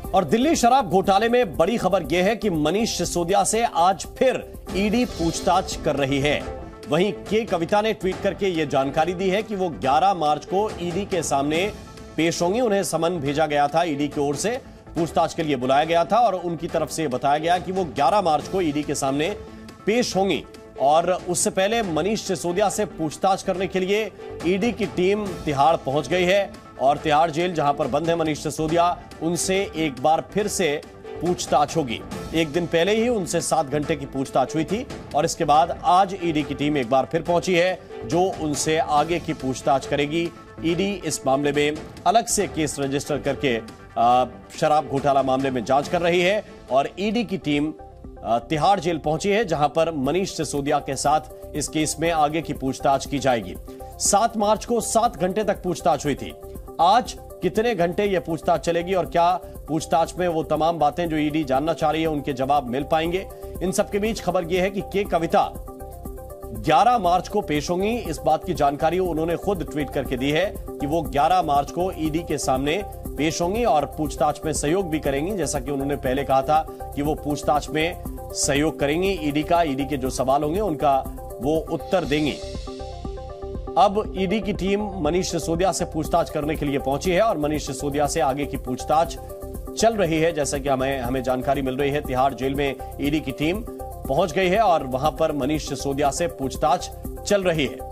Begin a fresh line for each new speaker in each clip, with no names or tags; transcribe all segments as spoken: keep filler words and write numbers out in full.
और दिल्ली शराब घोटाले में बड़ी खबर यह है कि मनीष सिसोदिया से आज फिर ईडी पूछताछ कर रही है। वहीं के कविता ने ट्वीट करके यह जानकारी दी है कि वो ग्यारह मार्च को ईडी के सामने पेश होंगी। उन्हें समन भेजा गया था, ईडी की ओर से पूछताछ के लिए बुलाया गया था और उनकी तरफ से बताया गया कि वो ग्यारह मार्च को ईडी के सामने पेश होंगी। और उससे पहले मनीष सिसोदिया से पूछताछ करने के लिए ईडी की टीम तिहाड़ पहुंच गई है और तिहाड़ जेल जहां पर बंद है मनीष सिसोदिया, उनसे एक बार फिर से पूछताछ होगी। एक दिन पहले ही उनसे सात घंटे की पूछताछ हुई थी और इसके बाद आज ईडी की टीम एक बार फिर पहुंची है जो उनसे आगे की पूछताछ करेगी। ईडी इस मामले में अलग से केस रजिस्टर करके शराब घोटाला मामले में जांच कर रही है और ईडी की टीम तिहाड़ जेल पहुंची है जहां पर मनीष सिसोदिया के साथ इस केस में आगे की पूछताछ की जाएगी। सात मार्च को सात घंटे तक पूछताछ हुई थी। आज कितने घंटे यह पूछताछ चलेगी और क्या पूछताछ में वो तमाम बातें जो ईडी जानना चाह रही है उनके जवाब मिल पाएंगे? इन सबके बीच खबर यह है कि के कविता ग्यारह मार्च को पेश होंगी। इस बात की जानकारी उन्होंने खुद ट्वीट करके दी है कि वो ग्यारह मार्च को ईडी के सामने पेश होंगी और पूछताछ में सहयोग भी करेंगी। जैसा कि उन्होंने पहले कहा था कि वो पूछताछ में सहयोग करेंगी ईडी का, ईडी के जो सवाल होंगे उनका वो उत्तर देंगी। अब ईडी की टीम मनीष सिसोदिया से पूछताछ करने के लिए पहुंची है और मनीष सिसोदिया से आगे की पूछताछ चल रही है। जैसा कि हमें हमें जानकारी मिल रही है, तिहाड़ जेल में ईडी की टीम पहुंच गई है और वहां पर मनीष सिसोदिया से पूछताछ चल रही है।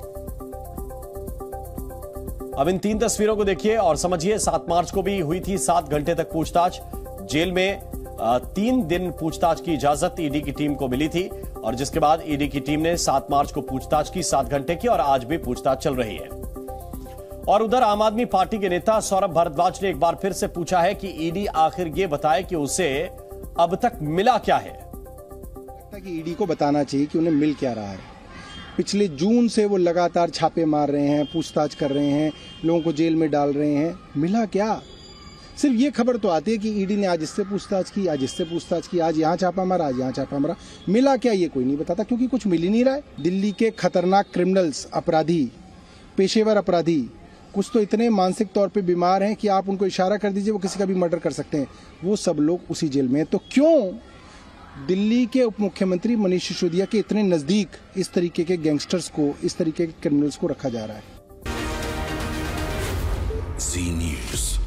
अब इन तीन तस्वीरों को देखिए और समझिए। सात मार्च को भी हुई थी सात घंटे तक पूछताछ। जेल में तीन दिन पूछताछ की इजाजत ईडी की टीम को मिली थी और जिसके बाद ईडी की टीम ने सात मार्च को पूछताछ की, सात घंटे की, और आज भी पूछताछ चल रही है। और उधर आम आदमी पार्टी के नेता सौरभ भारद्वाज ने एक बार फिर से पूछा है कि ईडी आखिर ये बताए कि उसे अब तक मिला क्या है।
लगता है कि ईडी को बताना चाहिए कि उन्हें मिल क्या रहा है। पिछले जून से वो लगातार छापे मार रहे हैं, पूछताछ कर रहे हैं, लोगों को जेल में डाल रहे हैं, मिला क्या? सिर्फ ये खबर तो आती है कि ईडी ने आज इससे पूछताछ की, आज इससे पूछताछ की, आज यहाँ छापा मारा, आज यहाँ छापा मारा। मिला क्या ये कोई नहीं बताता क्योंकि कुछ मिल ही नहीं रहा है। दिल्ली के खतरनाक क्रिमिनल्स, अपराधी, पेशेवर अपराधी, कुछ तो इतने मानसिक तौर पे बीमार हैं कि आप उनको इशारा कर दीजिए वो किसी का भी मर्डर कर सकते हैं। वो सब लोग उसी जेल में हैं। तो क्यों दिल्ली के उप मुख्यमंत्री मनीष सिसोदिया के इतने नजदीक इस तरीके के गैंगस्टर्स को, इस तरीके के क्रिमिनल्स को रखा जा रहा है?
जी न्यूज़।